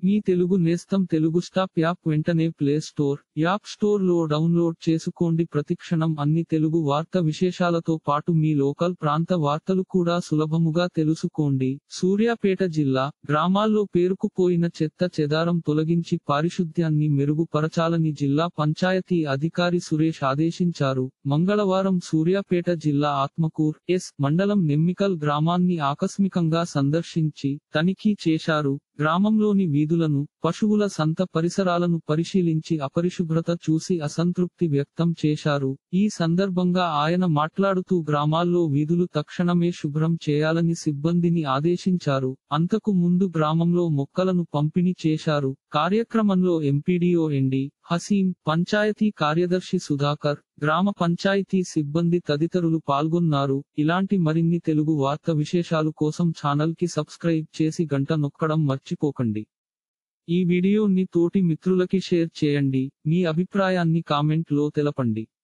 మీ తెలుగు నేస్తం Telugu stop app వెంటనే play store, app store లో డౌన్లోడ్ చేసుకోండి. ప్రతిక్షణం అన్ని తెలుగు వార్త విశేషాలతో పాటు మీ లోకల్ ప్రాంత వార్తలు కూడా సులభముగా తెలుసుకోండి. సూర్యాపేట జిల్లా గ్రామాల్లో పేరుకుపోయిన చెత్త చెదారం తొలగించి పారిశుద్ధ్యాన్ని మెరుగుపరచాలని జిల్లా పంచాయతీ అధికారి సురేష్ ఆదేశించారు. మంగళవారం సూర్యాపేట జిల్లా ఆత్మకూర్ మండలం నెమ్మికల్ గ్రామాన్ని ఆకస్మికంగా సందర్శించి తనిఖీ చేశారు. గ్రామంలోని వీధులను, పశువుల సంత పరిసరాలను పరిశీలించి అపరిశుభ్రత చూసి అసంతృప్తి వ్యక్తం చేశారు. ఈ సందర్భంగా ఆయన మాట్లాడుతూ గ్రామాల్లో వీధులు తక్షణమే శుభ్రం చేయాలని సిబ్బందిని ఆదేశించారు. అంతకు ముందు గ్రామంలో మొక్కలను పంపిణీ చేశారు. కార్యక్రమంలో ఎంపీడీఓ ఎన్డి హసీం, పంచాయతీ కార్యదర్శి సుధాకర్, గ్రామ పంచాయతీ సిబ్బంది తదితరులు పాల్గొన్నారు. ఇలాంటి మరిన్ని తెలుగు వార్త విశేషాలు కోసం ఛానల్ కి సబ్స్క్రైబ్ చేసి గంట నొక్కడం మర్చిపోకండి. ఈ వీడియోని తోటి మిత్రులకి షేర్ చేయండి. మీ అభిప్రాయాన్ని కామెంట్ లో తెలపండి.